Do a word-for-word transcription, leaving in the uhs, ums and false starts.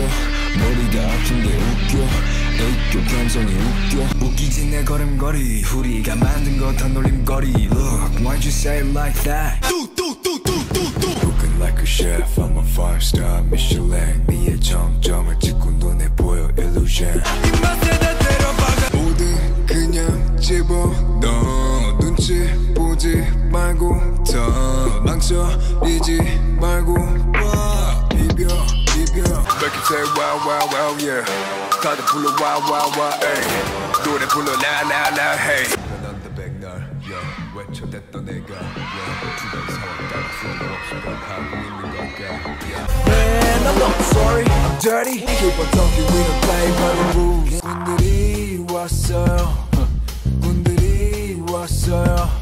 머리가 아픈데 웃겨 애교 감성이 웃겨 웃기지 내 걸음걸이 우리가 만든 거 다 놀림거리 Look, why'd you say it like that? Looking like a chef, I'm a five star Michelin 네의 정점을 찍고 눈에 보여 illusion 입맛에 다 때려박아 뭐든 그냥 집어넣어 눈치 보지 말고 더 망설이지 말고 와 비벼 비벼 Make it say wow wow wow yeah 다들 불러 wow wow wow ay 노래 불러 la la la hey 변한다 백날 yeah 외쳐댔던 내가 yeah 주변 상황 따라 수도 없이 변하고 있는 걸까 yeah Man I'm not sorry I'm dirty Keep on talking we don't play by the rules 분들이 왔어요 분들이 왔어요